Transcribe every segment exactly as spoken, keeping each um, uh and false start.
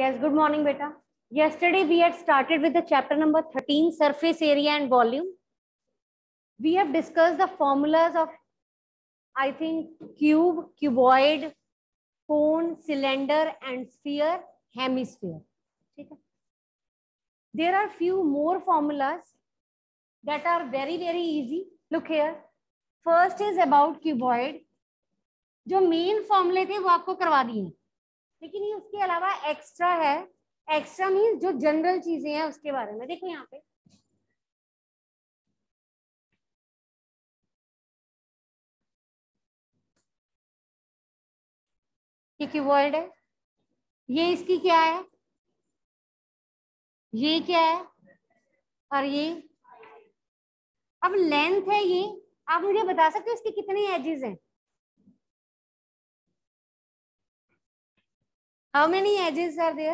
Yes, good morning, beta. Yesterday we had started with the chapter number thirteen, surface area and volume. We have discussed the formulas of, I think, cube, cuboid, cone, cylinder, and sphere, hemisphere. There are few more formulas that are very, very easy. Look here. First is about cuboid. जो main फॉर्मूले थे वो आपको करवा दिए, लेकिन ये उसके अलावा एक्स्ट्रा है. एक्स्ट्रा मीन्स जो जनरल चीजें हैं उसके बारे में. देखो यहाँ पे ये क्यूबॉइड है, ये इसकी क्या है, ये क्या है, और ये अब लेंथ है. ये आप मुझे बता सकते हो इसके कितने एजेस हैं? How many edges are there?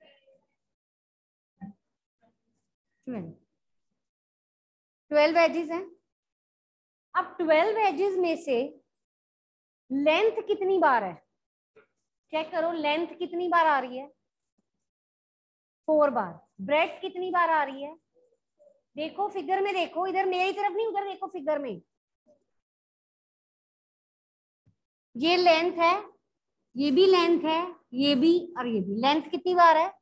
Twelve edges हैं. अब ट्वेल्व एजेस में से लेंथ कितनी बार है? चेक करो, लेंथ कितनी बार आ रही है? फोर बार. ब्रेथ कितनी बार आ रही है? देखो फिगर में, देखो इधर मेरी तरफ नहीं, उधर देखो फिगर में. ये लेंथ है, ये भी लेंथ है, ये भी और ये भी. लेंथ कितनी बार है?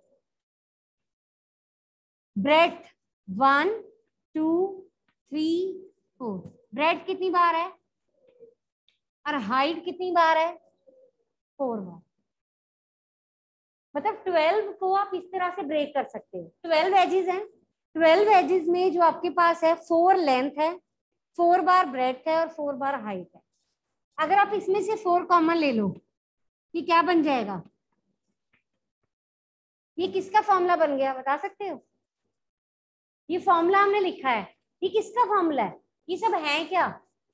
Breadth one two three four. Breadth कितनी बार है? और हाइट कितनी बार है? फोर बार. मतलब ट्वेल्व को आप इस तरह से ब्रेक कर सकते हो. ट्वेल्व एजेस हैं. ट्वेल्व एजेस में जो आपके पास है, फोर लेंथ है, फोर बार ब्रेथ है और फोर बार हाइट है. अगर आप इसमें से फोर कॉमन ले लो, ये क्या बन जाएगा? ये किसका फॉर्मूला बन गया, बता सकते हो? ये फॉर्मूला हमने लिखा है, ये किसका फॉर्मूला है? ये सब है क्या?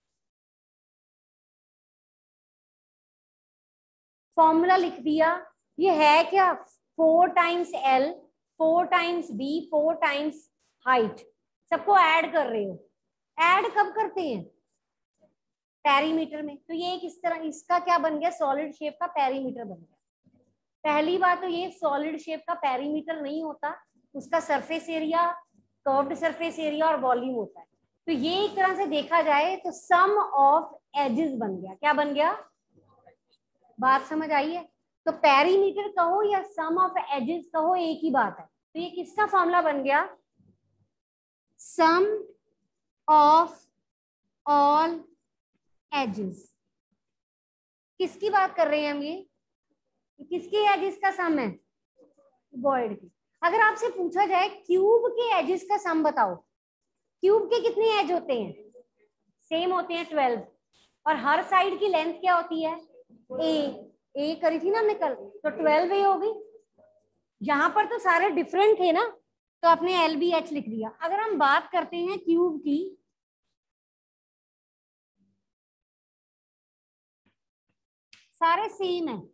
फॉर्मूला लिख दिया. ये है क्या? Four times L, four times B, four times height. सबको ऐड कर रहे हो. ऐड कब करते हैं? पेरीमीटर में. तो ये एक इस तरह, इसका क्या बन गया? सॉलिड शेप का पेरीमीटर बन गया. पहली बात तो ये सॉलिड शेप का पेरीमीटर नहीं होता, उसका surface area, curved surface area और वॉल्यूम होता है. तो ये एक तरह से देखा जाए तो सम ऑफ एजेस बन गया. क्या बन गया? बात समझ आई है? तो पेरीमीटर कहो या सम ऑफ एजेस कहो, एक ही बात है. तो ये किसका फॉर्मूला बन गया? Sum of all edges. किसकी बात कर रहे हैं हम? ये किसके एजेस का सम है? क्यूबॉइड की. अगर आपसे पूछा जाए क्यूब के एजेस का सम बताओ, क्यूब के कितने एज होते हैं? सेम होते हैं, ट्वेल्व. और हर साइड की लेंथ क्या होती है? ए. ए करी थी ना हमने कल, तो ट्वेल्व ए होगी. यहाँ पर तो सारे डिफरेंट थे ना, तो आपने एल बी एच लिख दिया. अगर हम बात करते हैं क्यूब की, सारे सेम है,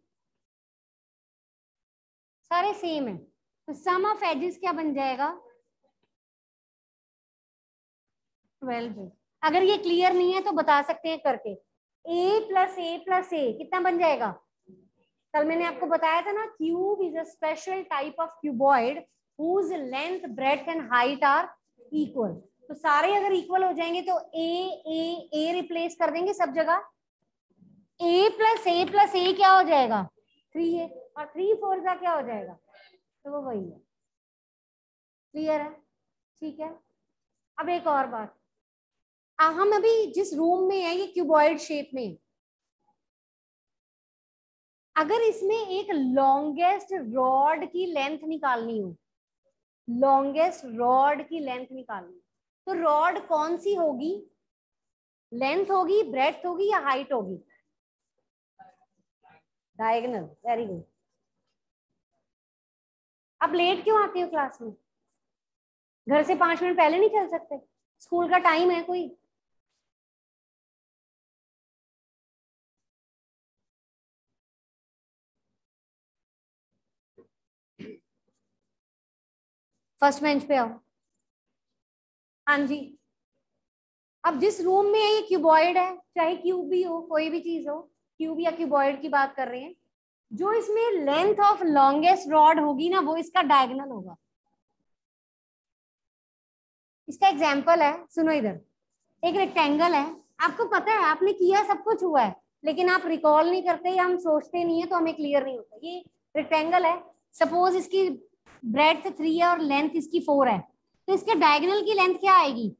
सारे सेम है. तो सम ऑफ एजेस क्या बन जाएगा? ट्वेल्व. अगर ये क्लियर नहीं है तो बता सकते हैं करके. ए प्लस ए प्लस ए कितना बन जाएगा? कल मैंने आपको बताया था ना, cube is a special type of cuboid whose length, breadth and height are equal. तो सारे अगर इक्वल हो जाएंगे तो ए ए ए रिप्लेस कर देंगे सब जगह. ए प्लस ए प्लस ए क्या हो जाएगा? थ्री है. और थ्री फोर का क्या हो जाएगा? तो वो वही है. क्लियर है? ठीक है. अब एक और बात, हम अभी जिस रूम में है ये क्यूबॉइड शेप में, अगर इसमें एक लॉन्गेस्ट रॉड की लेंथ निकालनी हो, लॉन्गेस्ट रॉड की लेंथ निकालनी, तो रॉड कौन सी होगी? लेंथ होगी, ब्रेड्थ होगी या हाइट होगी? डायगोनल. Very good. अब लेट क्यों आती हो क्लास में? घर से पांच मिनट पहले नहीं चल सकते? स्कूल का टाइम है कोई? फर्स्ट बेंच पे आओ. हाँ जी. अब जिस रूम में है ये क्यूबॉइड है, चाहे क्यूब भी हो, कोई भी चीज हो, क्यूब या क्यूबॉइड की बात कर रहे हैं. जो इसमें लेंथ ऑफ लॉन्गेस्ट रॉड होगी ना वो इसका डायगोनल होगा। इसका एग्जाम्पल है, सुनो इधर, एक रेक्टेंगल है, आपको पता है आपने किया सब कुछ हुआ है लेकिन आप रिकॉल नहीं करते या हम सोचते नहीं है तो हमें क्लियर नहीं होता। ये रेक्टेंगल है, सपोज इसकी ब्रेड्थ थ्री है और लेंथ इसकी फोर है, तो इसके डायगोनल की लेंथ क्या आएगी,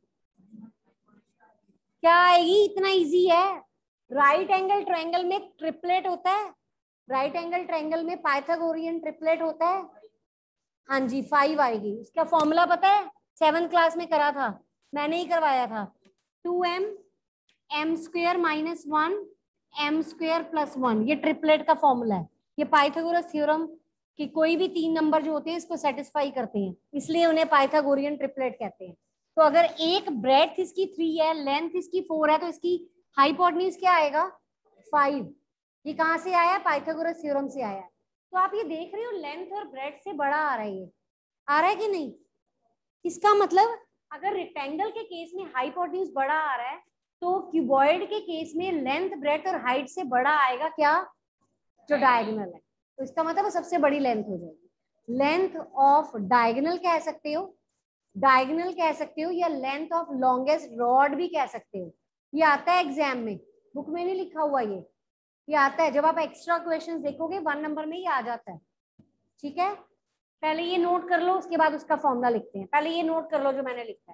क्या आएगी, इतना इजी है। राइट एंगल ट्रायंगल में ट्रिपलेट होता है, राइट एंगल ट्रायंगल में पाइथागोरियन ट्रिपलेट होता है, हाँ जी फाइव आएगी। इसका फॉर्मूला पता है, सेवन्थ क्लास में करा था, मैंने ही करवाया था, two m m square minus one m square plus one, ये ट्रिपलेट का फॉर्मूला है। ये पाइथागोरस थ्योरम कि कोई भी तीन नंबर जो होते हैं इसको सेटिस्फाई करते हैं, इसलिए उन्हें पाइथागोरियन ट्रिपलेट कहते हैं। तो अगर एक ब्रेड्थ इसकी थ्री है, लेंथ इसकी फोर है, तो इसकी हाइपोटेन्यूज क्या आएगा, फाइव। ये कहाँ से आया, पाइथागोरस थ्योरम से आया है। तो आप ये देख रहे हो लेंथ और ब्रेड्थ से बड़ा आ रहा है, ये आ रहा है कि नहीं। इसका मतलब अगर रेक्टेंगल के केस में हाइपोटेन्यूज बड़ा आ रहा है तो क्यूबॉइड के केस में लेंथ ब्रेड्थ और हाइट से बड़ा आएगा क्या, जो डायगोनल है। तो इसका मतलब सबसे बड़ी लेंथ हो जाएगी। लेंथ ऑफ डायगोनल कह सकते हो, डायगोनल कह सकते हो, या लेंथ ऑफ लॉन्गेस्ट रॉड भी कह सकते हो। ये आता है एग्जाम में, बुक में नहीं लिखा हुआ, ये ये आता है जब आप एक्स्ट्रा क्वेश्चंस देखोगे वन नंबर में ही आ जाता है। ठीक है, पहले ये नोट कर लो, उसके बाद उसका फॉर्मूला लिखते हैं। पहले ये नोट कर लो जो मैंने लिखा है।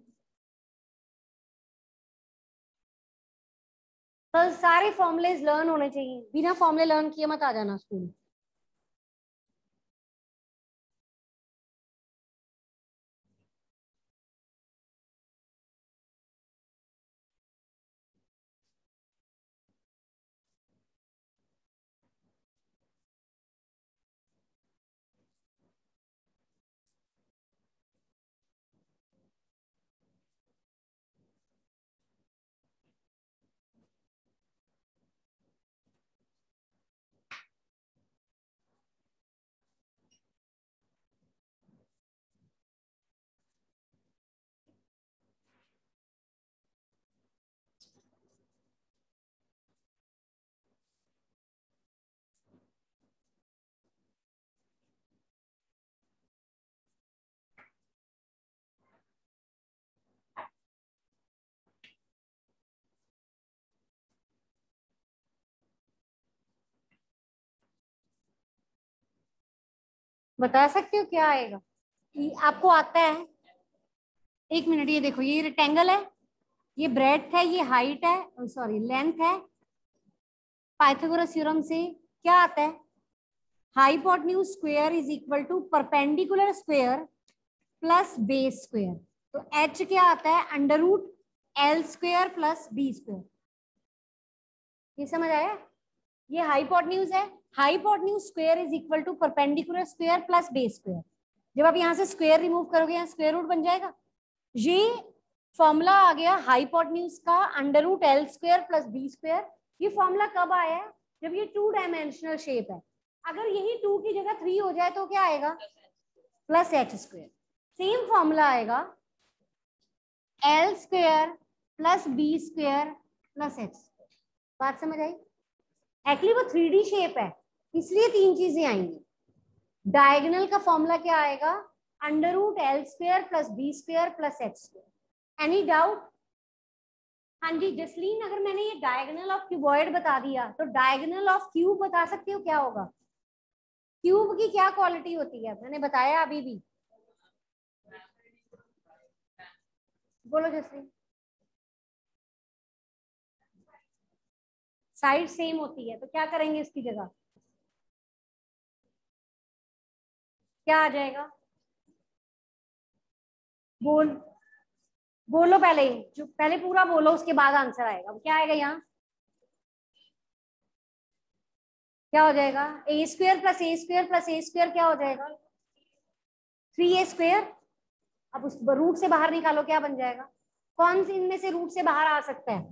तो सारे फॉर्मूलेज लर्न होने चाहिए, बिना फॉर्मूले लर्न किए मत आ जाना स्कूल। बता सकते हो क्या आएगा, ये आपको आता है। एक मिनट, ये देखो, ये रेक्टेंगल है, ये ब्रेड्थ है, ये हाइट है, सॉरी लेंथ है। पाइथागोरस थ्योरम से क्या आता है, hypotenuse square is equal to perpendicular square plus base square. तो एच क्या आता है, under root L square plus B square. ये समझ आया, ये हाइपोटेन्यूज है, hypotenuse square is equal to perpendicular square plus base square. जब आप यहाँ से स्क्वायर रिमूव करोगे यहाँ स्क्वायर रूट बन जाएगा। ये फॉर्मूला आ गया हाइपोटेन्यूज का, under root L square plus B square. ये फॉर्मूला कब आया है, जब ये टू डायमेंशनल शेप है। अगर यही टू की जगह थ्री हो जाए तो क्या आएगा, plus H square. Same formula आएगा L square plus B square plus H square. बात समझ आई। एक्चुअली वो थ्री डी शेप है इसलिए तीन चीजें आएंगी। डायगोनल का फॉर्मूला क्या आएगा, under root L square plus B square plus H square. Any doubt. हाँ जी जसलीन, अगर मैंने ये डायगोनल ऑफ क्यूबॉइड बता दिया तो डायगोनल ऑफ क्यूब बता सकते हो क्या होगा, क्यूब की क्या क्वालिटी होती है, मैंने बताया अभी भी। बोलो जसलीन। साइड सेम होती है तो क्या करेंगे इसकी जगह, क्या आ जाएगा, बोल बोलो पहले, जो पहले पूरा बोलो उसके बाद आंसर आएगा। क्या आएगा यहाँ, क्या हो जाएगा, A square plus A square plus A square क्या हो जाएगा, थ्री ए स्क्वायर। अब उस रूट से बाहर निकालो क्या बन जाएगा, कौन सी इनमें से रूट से बाहर आ सकता है,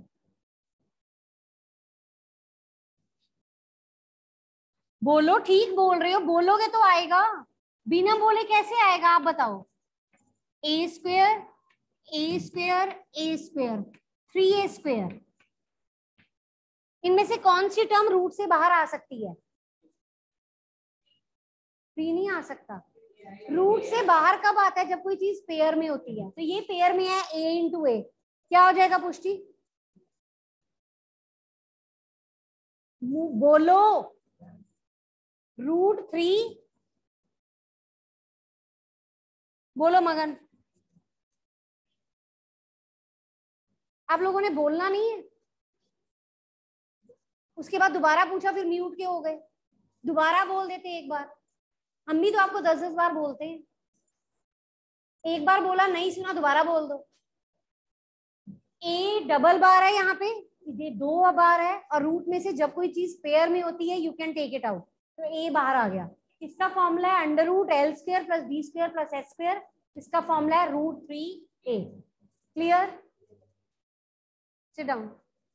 बोलो, ठीक बोल रहे हो, बोलोगे तो आएगा, बिना बोले कैसे आएगा आप बताओ। A square A square A square three A square, इनमें से कौन सी टर्म रूट से बाहर आ सकती है, थ्री नहीं आ सकता। रूट से बाहर कब आता है? जब कोई चीज पेयर में होती है। तो ये पेयर में है ए इंटू ए, क्या हो जाएगा पुष्टि? बोलो। रूट थ्री, बोलो मगन। आप लोगों ने बोलना नहीं है। उसके बाद दोबारा पूछा, फिर म्यूट के हो गए। दोबारा बोल देते एक बार। हम भी तो आपको दस दस बार बोलते हैं। एक बार बोला नहीं सुना, दोबारा बोल दो। ए डबल बार है यहाँ पे, ये दो बार है, और रूट में से जब कोई चीज पेयर में होती है you can take it out, तो ए बाहर आ गया। इसका फॉर्मूला है under root L square plus B square plus H square. इसका फॉर्मूला है root three A. Clear? Sit down.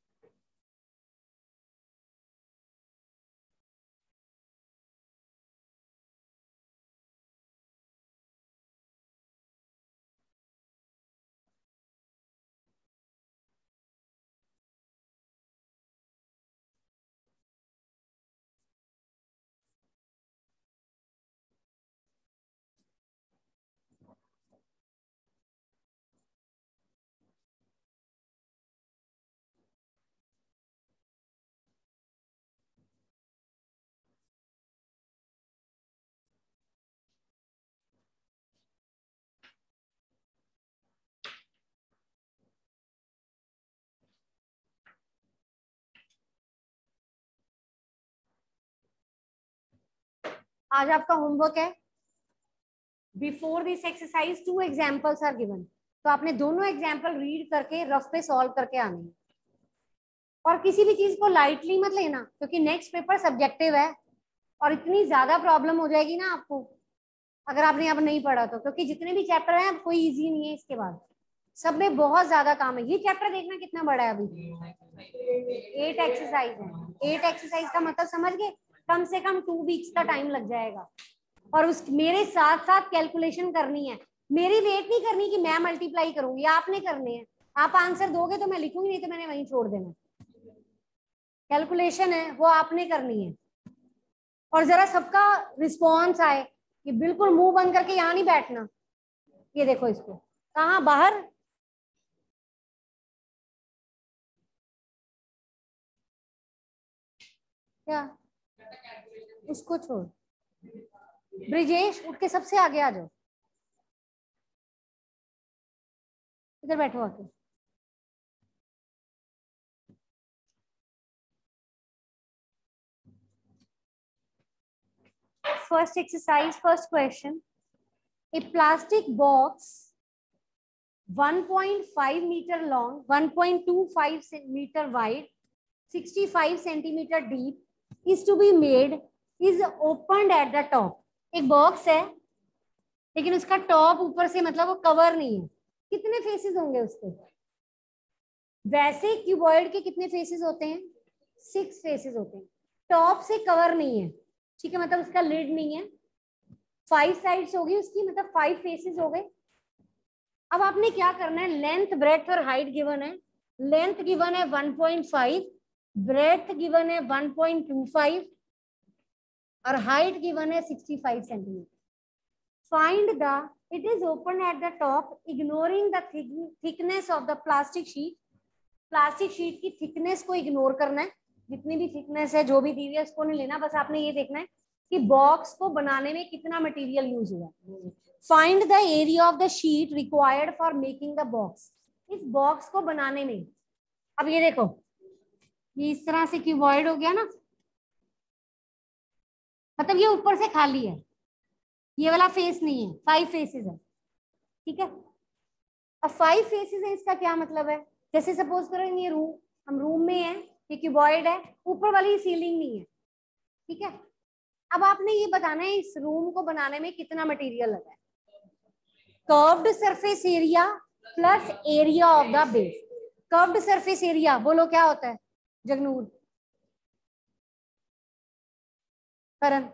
आज आपका होमवर्क है, before this exercise two examples are given. तो आपने दोनों एग्जाम्पल रीड करके रफ पे सॉल्व करके आने हैं। और किसी भी चीज को लाइटली मत लेना, क्योंकि नेक्स्ट पेपर सब्जेक्टिव है और इतनी ज्यादा प्रॉब्लम हो जाएगी ना आपको अगर आपने अब नहीं पढ़ा तो। क्योंकि जितने भी चैप्टर हैं अब कोई इजी नहीं है, इसके बाद सब में बहुत ज्यादा काम है। ये चैप्टर देखना कितना बड़ा है, अभी एट एक्सरसाइज है। एट एक्सरसाइज का मतलब समझ गए, कम से कम टू वीक्स का टाइम लग जाएगा। और उस मेरे साथ साथ कैलकुलेशन करनी है। मेरी वेट नहीं करनी कि मैं मल्टीप्लाई करूंगी, आपने करने हैं। आप आंसर दोगे तो मैं लिखूंगी, नहीं तो मैंने वहीं छोड़ देना। कैलकुलेशन है वो आपने करनी है। और जरा सबका रिस्पॉन्स आए कि बिल्कुल मुंह बंद करके यहाँ नहीं बैठना। ये देखो इसको, कहाँ बाहर? क्या? उसको छोड़। ब्रिजेश उठ के सबसे आगे आ जाओ, इधर बैठो आके। First exercise, first question. A plastic box one point five meter long, one point two five meter wide, sixty-five centimeter deep is to be made, is opened at the top. एक बॉक्स है लेकिन उसका top ऊपर से मतलब वो cover नहीं है। कितने फेसेस होंगे उसके? वैसे क्यूबॉइड के कितने फेसेस होते हैं? सिक्स फेसेस होते हैं। टॉप से कवर नहीं है, ठीक है, मतलब उसका लिड नहीं है। फाइव साइड्स होगी उसकी, मतलब फाइव फेसेस हो गए। अब आपने क्या करना है, लेंथ ब्रेड्थ और हाइट गिवन है। लेंथ गिवन है one point five, breadth given है वन पॉइंट टू फाइव और हाइट गिवन है sixty five centimetre. Find the, it is open at the top, ignoring the thickness of the plastic sheet. Plastic sheet की thickness को ignore करना है। जितनी भी thickness है जो भी दी हुई है उसको नहीं लेना, बस आपने ये देखना है कि बॉक्स को बनाने में कितना मटेरियल यूज हुआ। Find the area of the sheet required for making the box. इस बॉक्स को बनाने में, अब ये देखो, ये इस तरह से क्यूबॉइड हो गया ना, मतलब ये ऊपर से खाली है, ये वाला फेस नहीं है, फाइव फेसेस है, ठीक है। अब फाइव फेसेस है, इसका क्या मतलब है? जैसे सपोज करो ये रूम, हम रूम में है, ये क्यूबॉइड है, ऊपर वाली सीलिंग नहीं है, ठीक है। अब आपने ये बताना है इस रूम को बनाने में कितना मटेरियल लगा है। Curved surface area plus area of the base. Curved surface area बोलो क्या होता है जगनूर? करण?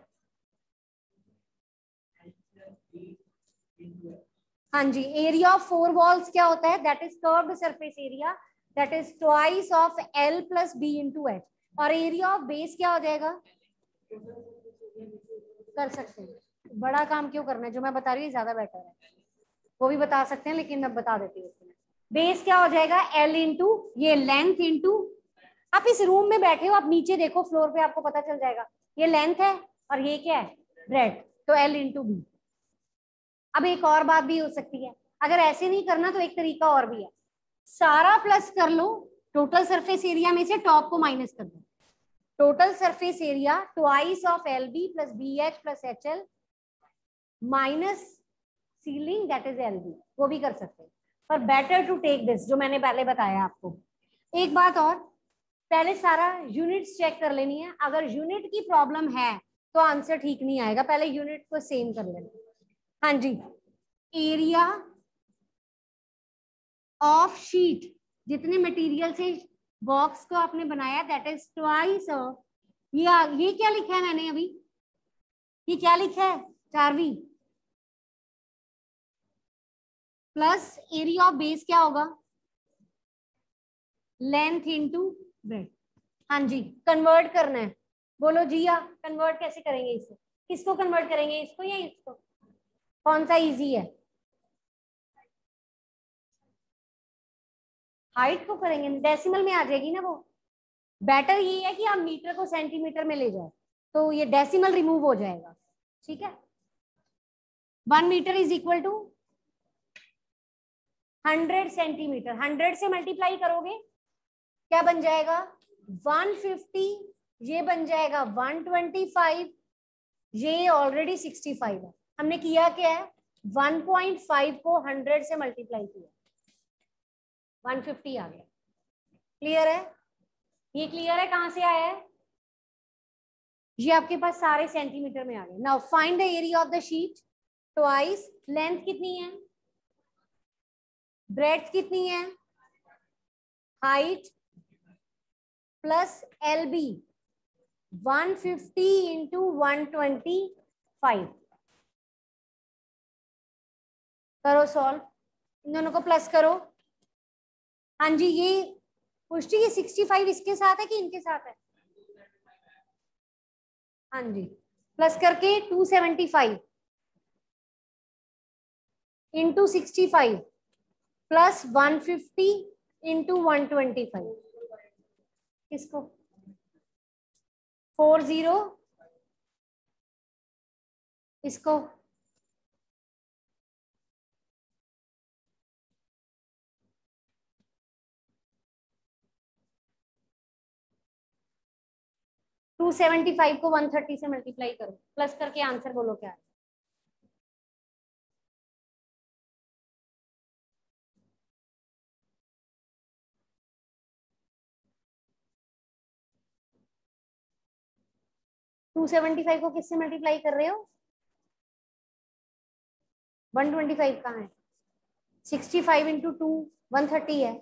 हाँ जी, एरिया ऑफ फोर वॉल्स क्या होता है? That is curved surface area, that is twice of L plus B into H. और एरिया ऑफ बेस क्या हो जाएगा? कर सकते हैं, बड़ा काम क्यों करना है, जो मैं बता रही हूँ ज्यादा बेटर है। वो भी बता सकते हैं लेकिन मैं बता देती हूँ। बेस क्या हो जाएगा, एल इंटू ये लेंथ इंटू, आप इस रूम में बैठे हो, आप नीचे देखो फ्लोर पे, आपको पता चल जाएगा ये लेंथ है और ये क्या है ब्रेड, तो एल इंटू बी। अब एक और बात भी हो सकती है, अगर ऐसे नहीं करना तो एक तरीका और भी है, सारा प्लस कर लो, टोटल सरफेस एरिया में से टॉप को माइनस कर दो, total surface area twice of L B plus B H plus H L minus ceiling that is L B, वो भी कर सकते हैं, पर बेटर टू टेक दिस जो मैंने पहले बताया आपको। एक बात और, पहले सारा यूनिट्स चेक कर लेनी है, अगर यूनिट की प्रॉब्लम है तो आंसर ठीक नहीं आएगा, पहले यूनिट को सेम कर लेना। हाँ जी, एरिया ऑफ शीट, जितने मटेरियल से बॉक्स को आपने बनाया दैट इज ट्वाइस ऑफ, ये ये क्या लिखा है मैंने अभी, ये क्या लिखा है Charvi, plus area of base क्या होगा, लेंथ इनटू ब्रेड्थ। हाँ जी, कन्वर्ट करना है, बोलो जी या कन्वर्ट कैसे करेंगे इसे, किसको कन्वर्ट करेंगे, इसको या इसको, कौन सा इजी है, हाइट को करेंगे, डेसिमल में आ जाएगी ना वो, बेटर ये है कि आप मीटर को सेंटीमीटर में ले जाओ तो ये डेसिमल रिमूव हो जाएगा, ठीक है। One metre is equal to hundred centimetre, hundred से मल्टीप्लाई करोगे क्या बन जाएगा वन फिफ्टी, ये बन जाएगा वन ट्वेंटी फाइव, ये ऑलरेडी सिक्सटी फाइव है, हमने किया क्या है वन पॉइंट फाइव को हंड्रेड से मल्टीप्लाई किया, वन फिफ्टी आ गया, क्लियर है, ये क्लियर है, कहां से आया है, ये आपके पास सारे सेंटीमीटर में आ गए। Now find the area of the sheet twice, length कितनी है, ब्रेड्थ कितनी है, height plus L B, one fifty into one twenty five, करो सॉल्व, इन दोनों को प्लस करो। हाँ जी, ये पुष्टि ये सिक्सटी फाइव इसके साथ है कि इनके साथ है, हाँ जी, प्लस करके two seventy five into sixty five plus one fifty into one twenty five, किसको फोर जीरो, इसको टू सेवेंटी फाइव को वन थर्टी से मल्टीप्लाई करो, प्लस करके आंसर बोलो क्या है, टू सेवेंटी फाइव को किससे मल्टीप्लाई कर रहे हो, वन ट्वेंटी फाइव कहाँ है, sixty five into two one thirty है,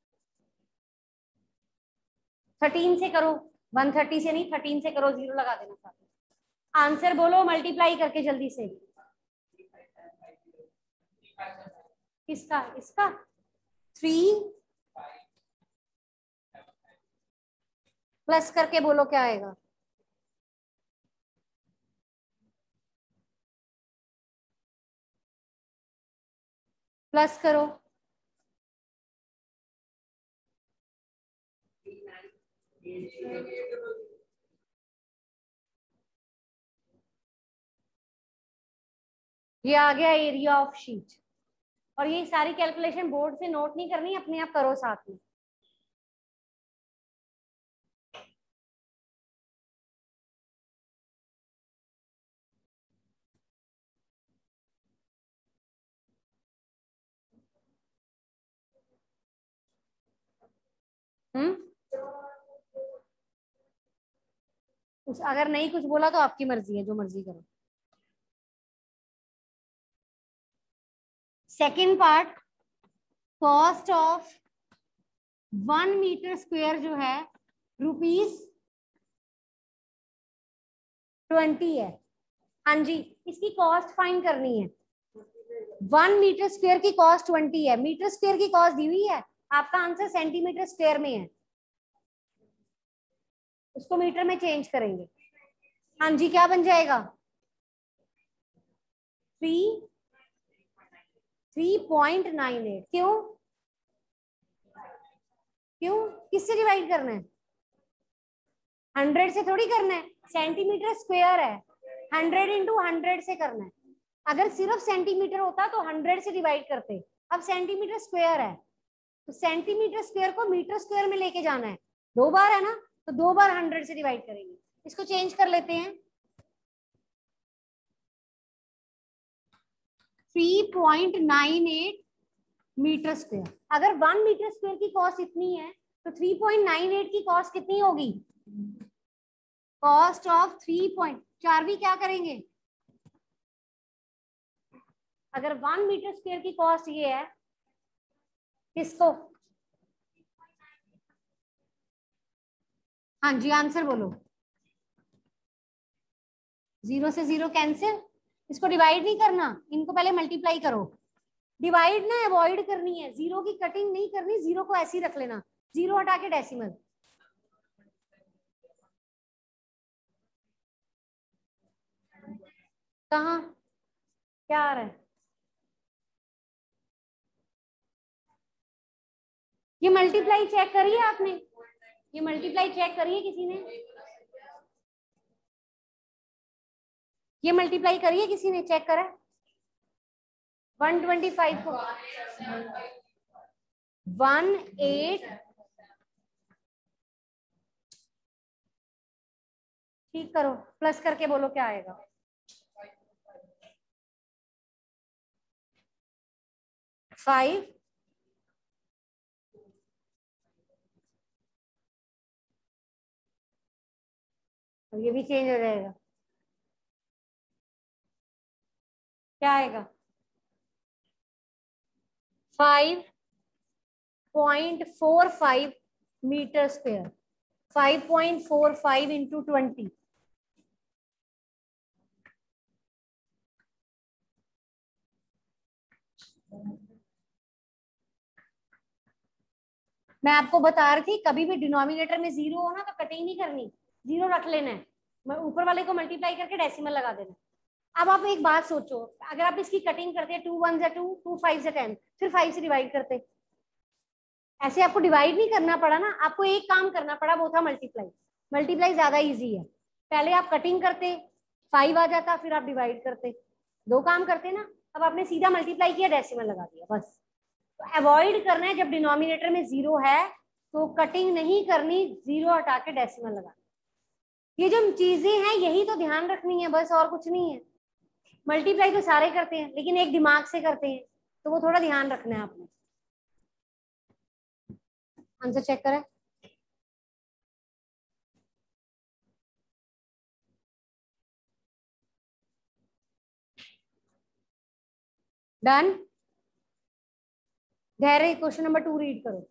थर्टीन से करो, वन थर्टी से नहीं थर्टीन से करो, जीरो लगा देना साथ में, आंसर बोलो मल्टीप्लाई करके जल्दी से, किसका, इसका थ्री प्लस करके बोलो क्या आएगा, प्लस करो, ये आ गया एरिया ऑफ शीट, और ये सारी कैलकुलेशन बोर्ड से नोट नहीं करनी, अपने आप करो साथ में। हम्म, उस अगर नहीं कुछ बोला तो आपकी मर्जी है, जो मर्जी करो। Second part, cost of one metre square जो है रुपीज ट्वेंटी है, हाँ जी, इसकी कॉस्ट फाइंड करनी है, वन मीटर स्क्वायर की कॉस्ट ट्वेंटी है, मीटर स्क्वायर की कॉस्ट दी हुई है, आपका आंसर सेंटीमीटर स्क्वायर में है, उसको मीटर में चेंज करेंगे, हाँ जी, क्या बन जाएगा three three point nine eight. क्यों क्यों किससे डिवाइड करना है? हंड्रेड से थोड़ी करना है, सेंटीमीटर स्क्वायर है, हंड्रेड इंटू हंड्रेड से करना है। अगर सिर्फ सेंटीमीटर होता तो हंड्रेड से डिवाइड करते, अब सेंटीमीटर स्क्वायर है तो सेंटीमीटर स्क्वायर को मीटर स्क्वायर में लेके जाना है, दो बार है ना, तो दो बार हंड्रेड से डिवाइड करेंगे। इसको चेंज कर लेते हैं, three point nine eight metre square. अगर वन मीटर स्क्वायर की कॉस्ट इतनी है तो थ्री पॉइंट नाइन एट की कॉस्ट कितनी होगी? Cost of three point Charvi क्या करेंगे? अगर वन मीटर स्क्वायर की कॉस्ट ये है, किसको? हाँ जी आंसर बोलो। जीरो से जीरो कैंसिल, इसको डिवाइड नहीं करना, इनको पहले मल्टीप्लाई करो। डिवाइड ना अवॉइड करनी है, जीरो की कटिंग नहीं करनी, जीरो को ऐसे ही रख लेना, जीरो हटा के डेसिमल। कहाँ क्या आ रहा है? ये मल्टीप्लाई चेक करिए आपने, ये मल्टीप्लाई चेक करिए किसी ने, ये मल्टीप्लाई करिए किसी ने, चेक करा? वन ट्वेंटी फाइव को वन एट, ठीक करो, प्लस करके बोलो क्या आएगा। फाइव ये भी चेंज हो जाएगा, क्या आएगा? Five point four five metre square, five point four five into twenty, मैं आपको बता रही थी कभी भी डिनोमिनेटर में जीरो हो ना तो कटिंग नहीं करनी, जीरो रख लेना है, ऊपर वाले को मल्टीप्लाई करके डेसिमल लगा देना। अब आप एक बात सोचो, अगर आप इसकी कटिंग करते हैं, टू वन से टू, टू फाइव से टेन, फिर फाइव से डिवाइड करते, ऐसे आपको डिवाइड नहीं करना पड़ा ना, आपको एक काम करना पड़ा, वो था मल्टीप्लाई। मल्टीप्लाई ज्यादा इजी है, पहले आप कटिंग करते, फाइव आ जाता, फिर आप डिवाइड करते, दो काम करते ना। अब आपने सीधा मल्टीप्लाई किया, डेसिमल लगा दिया, बस। तो अवॉइड करना है, जब डिनोमिनेटर में जीरो है तो कटिंग नहीं करनी, जीरो हटा के डेसिमल लगाना। ये जो चीजें हैं यही तो ध्यान रखनी है, बस और कुछ नहीं है। मल्टीप्लाई तो सारे करते हैं लेकिन एक दिमाग से करते हैं, तो वो थोड़ा ध्यान रखना है आपने। आंसर चेक करें, done. Dhairya question number two read करो।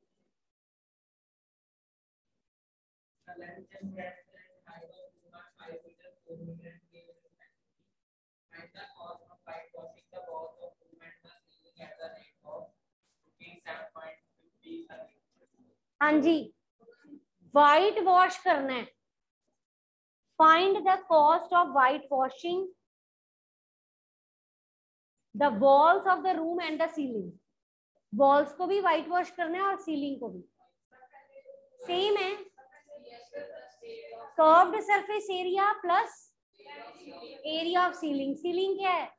हाँ जी, व्हाइट वॉश करना है, find the cost of white washing the walls of the room and the ceiling. Walls को भी व्हाइट वॉश करना है और सीलिंग को भी, सेम है, curved surface area plus area of ceiling. Ceiling क्या है?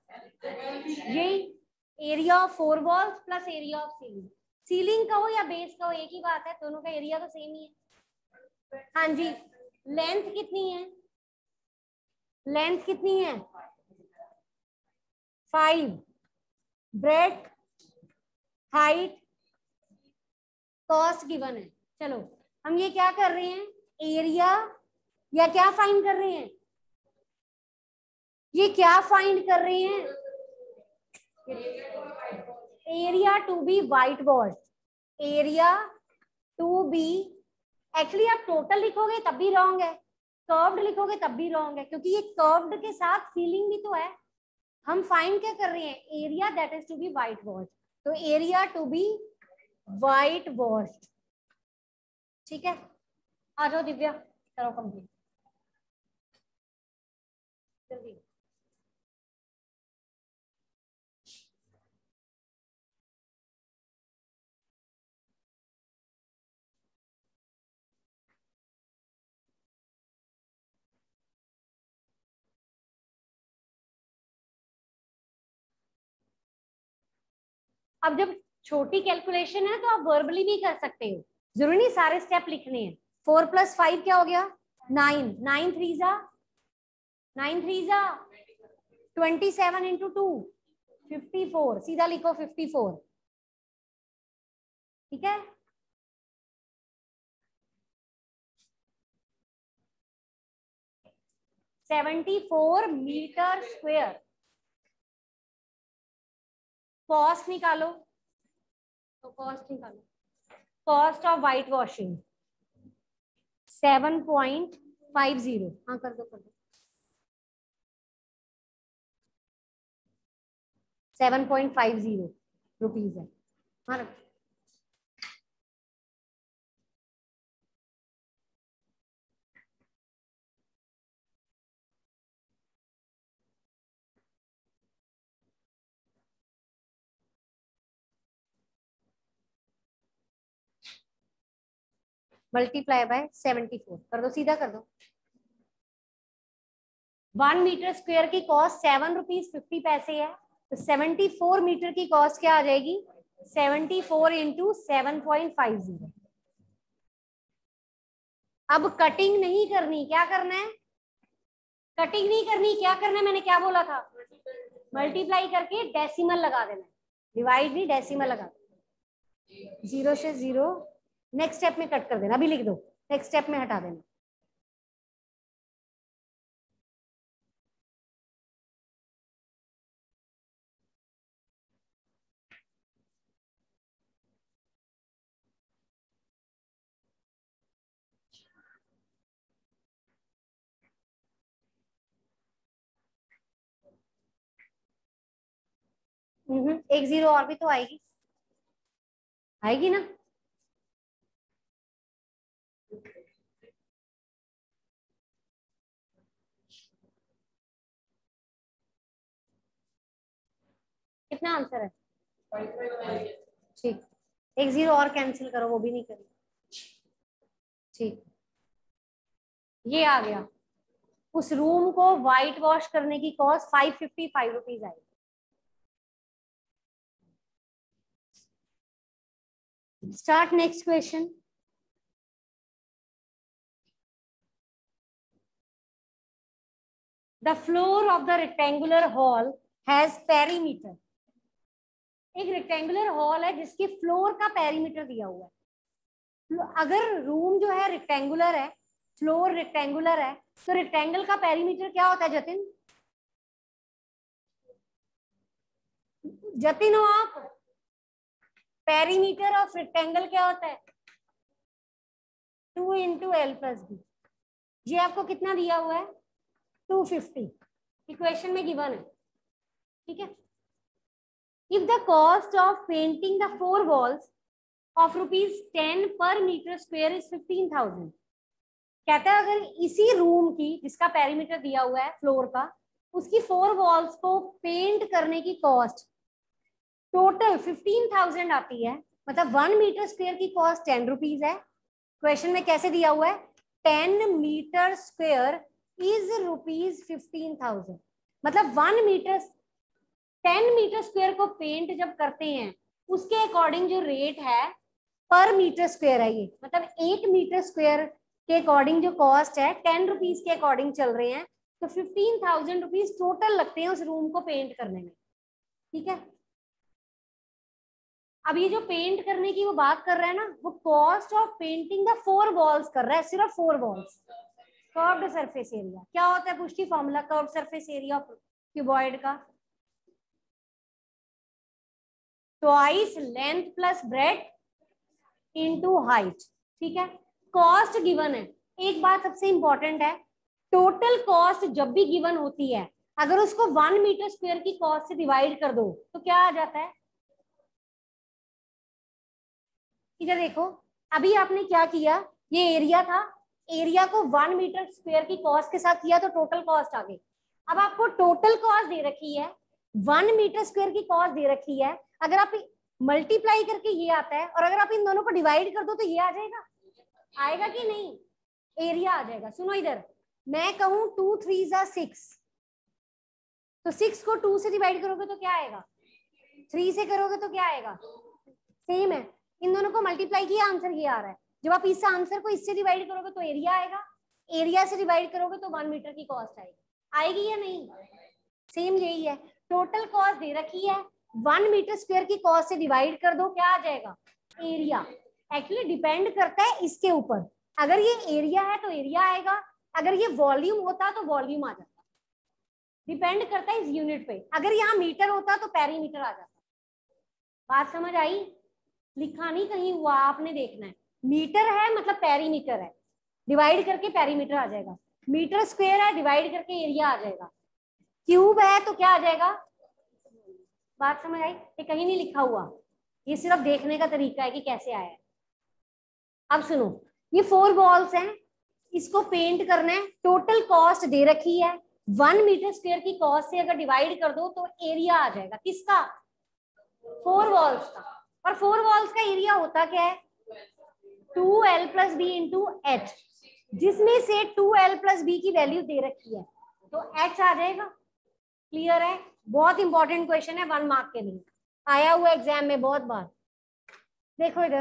यही area of four walls plus area of ceiling. Ceiling का हो या बेस का हो एक ही बात है, दोनों का एरिया तो सेम ही है। हाँ जी, लेंथ कितनी है? लेंथ कितनी है? Five. Breadth, height, cost given है। चलो हम ये क्या कर रहे हैं, एरिया या क्या फाइंड कर रहे हैं? ये क्या फाइंड कर रहे हैं? Area to be white wash, area to be, actually आप टोटल लिखोगे तब भी रॉन्ग है, कर्व्ड लिखोगे तब भी रॉन्ग है, क्योंकि ये कर्व्ड के साथ सीलिंग भी तो है। हम फाइंड क्या कर रहे हैं? Area that is to be white wash, तो area to be white wash. ठीक है, आ जाओ दिव्या, करो कंप्लीट जल्दी। अब जब छोटी कैलकुलेशन है तो आप वर्बली भी कर सकते हो, जरूरी नहीं सारे स्टेप लिखने हैं। फोर प्लस फाइव क्या हो गया? नाइन। नाइन थ्री जा नाइन थ्री जा twenty seven into two fifty four, सीधा लिखो फिफ्टी फोर। ठीक है, seventy four metre square. Cost निकालो, तो कॉस्ट निकालो, cost of white washing seven point five zero. हाँ कर दो कर दो, seven point five zero rupees है। हाँ मल्टीप्लाई बाय सेवेंटी फोर कर दो, सीधा कर दो। वन मीटर स्क्वायर की कॉस्ट सेवन रुपीज फिफ्टी पैसे है, तो सेवेंटी फोर मीटर की कॉस्ट क्या आ जाएगी? Seventy four into seven point five zero. अब कटिंग नहीं करनी, क्या करना है? कटिंग नहीं करनी, क्या करना है? मैंने क्या बोला था? मल्टीप्लाई करके डेसिमल लगा देना, डिवाइड नहीं डेसिमल लगा, जीरो से जीरो नेक्स्ट स्टेप में कट कर देना, अभी लिख दो, नेक्स्ट स्टेप में हटा देना। एक जीरो और भी तो आएगी, आएगी ना? कितना आंसर है? ठीक, एक जीरो और कैंसिल करो, वो भी नहीं करी। ठीक, ये आ गया। उस रूम को व्हाइट वॉश करने की cost five fifty five rupees आएगी। Start next question. The floor of the rectangular hall has perimeter. एक रेक्टेंगुलर हॉल है जिसके फ्लोर का पेरीमीटर दिया हुआ है। अगर रूम जो है रेक्टेंगुलर है, फ्लोर रेक्टेंगुलर है, तो रेक्टेंगल का पेरीमीटर क्या होता है जतिन? जतिन हो आप? पेरीमीटर ऑफ रेक्टेंगल क्या होता है? Two into L plus B. ये आपको कितना दिया हुआ है? टू फिफ्टी इक्वेशन में गिवन है। ठीक है, if the cost of painting the four walls of rupees ten per meter square is fifteen thousand, कहता है अगर इसी रूम की जिसका पेरीमीटर दिया हुआ है फ्लोर का, उसकी फोर वॉल्स को पेंट करने की कॉस्ट टोटल फिफ्टीन थाउजेंड आती है, मतलब वन मीटर स्क्वायर की कॉस्ट टेन रुपीज है। क्वेश्चन में कैसे दिया हुआ है? Ten metre square is rupees fifteen thousand, मतलब one metre ten metre square को पेंट जब करते हैं उसके अकॉर्डिंग जो रेट है पर मीटर स्क्वायर है, ये मतलब एट मीटर स्क्वायर के अकॉर्डिंग जो कॉस्ट है टेन रुपीज के अकॉर्डिंग चल रहे हैं, तो फिफ्टीन थाउजेंड रुपीज टोटल लगते हैं उस रूम को पेंट करने में। ठीक है, अब ये जो पेंट करने की वो बात कर रहा है ना, वो cost of painting the four walls कर रहा है, सिर्फ four walls. Curved surface area क्या होता है? पुष्टि formula curved surface area of cuboid का twice length plus breadth into height. ठीक है, कॉस्ट गिवन है। एक बात सबसे इंपॉर्टेंट है, टोटल कॉस्ट जब भी गिवन होती है अगर उसको वन मीटर स्क्वायर की कॉस्ट से डिवाइड कर दो तो क्या आ जाता है? इधर देखो, अभी आपने क्या किया, ये एरिया था, एरिया को वन मीटर स्क्वायर की कॉस्ट के साथ किया तो टोटल कॉस्ट आ गई। अब आपको टोटल कॉस्ट दे रखी है, वन मीटर स्क्वायर की कॉस्ट दे रखी है, अगर आप मल्टीप्लाई करके ये आता है और अगर आप इन दोनों को डिवाइड कर दो तो ये आ जाएगा, आएगा कि नहीं? एरिया आ जाएगा। सुनो इधर, मैं कहूं टू थ्री जा सिक्स, तो सिक्स को टू से डिवाइड करोगे तो क्या आएगा? थ्री से करोगे तो क्या आएगा, सेम है। इन दोनों को मल्टीप्लाई किया, आंसर ये आ रहा है। जब आप इस आंसर को इससे डिवाइड करोगे तो एरिया आएगा, एरिया से डिवाइड करोगे तो वन मीटर की कॉस्ट आएगी। आएगी या नहीं, सेम यही है। टोटल कॉस्ट दे रखी है, वन मीटर स्क्वायर की कॉस्ट से डिवाइड कर दो, क्या आ जाएगा, एरिया। एक्चुअली डिपेंड करता है इसके ऊपर, अगर ये एरिया है तो एरिया आएगा, अगर ये वॉल्यूम होता तो वॉल्यूम आ जाता। डिपेंड करता है इस यूनिट पे, अगर यहाँ मीटर होता तो पेरीमीटर आ जाता। बात समझ आई, लिखा नहीं कहीं हुआ, आपने देखना है। मीटर है मतलब पेरीमीटर है, डिवाइड करके पेरीमीटर आ जाएगा। मीटर स्क्वायर है, डिवाइड करके एरिया आ जाएगा। क्यूब है तो क्या आ जाएगा, बात समझ आई। ये कहीं नहीं लिखा हुआ, ये सिर्फ देखने का तरीका है कि कैसे आया है। अब सुनो, ये फोर वॉल्स हैं, इसको पेंट करना है। टोटल कॉस्ट दे रखी है, वन मीटर स्क्वायर की कॉस्ट से अगर डिवाइड कर दो तो एरिया आ जाएगा। किसका, फोर वॉल्स का। और फोर वॉल्स का एरिया होता क्या है, two L plus B into H, जिसमें से टू एल प्लस बी की वैल्यू दे रखी है तो एच आ जाएगा। क्लियर है, बहुत इंपॉर्टेंट क्वेश्चन है, वन मार्क के लिए आया हुआ एग्जाम में बहुत बार। देखो इधर,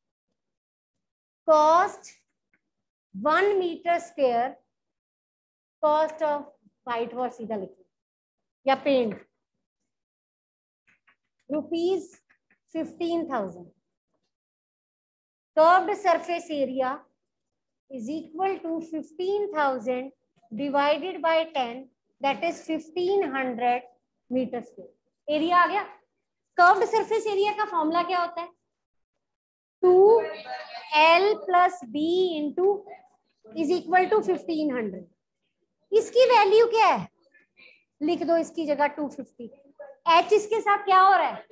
cost one metre square, cost of white wash सीधा लिखो या paint, rupees fifteen thousand. Curved surface area is equal to fifteen thousand divided by ten, that is fifteen hundred meter square. Area आ गया। कर्व्ड सरफेस एरिया का formula क्या होता है, two L plus B into is equal to fifteen hundred. इसकी value क्या है, लिख दो इसकी जगह टू फिफ्टी। एच इसके साथ क्या हो रहा है,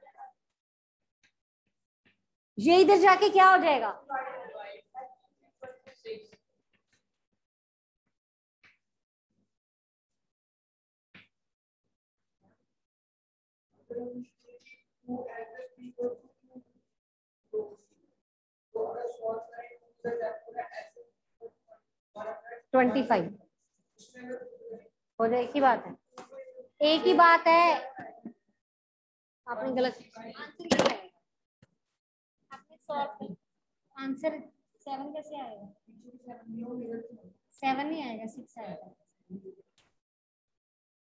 ये इधर जाके क्या हो जाएगा, ट्वेंटी फाइव हो जाए। एक ही बात है, एक ही बात है। आपने गलत आंसर, आपने सॉल्व आंसर सेवन कैसे आएगा, सेवन नहीं आएगा, सिक्स आएगा।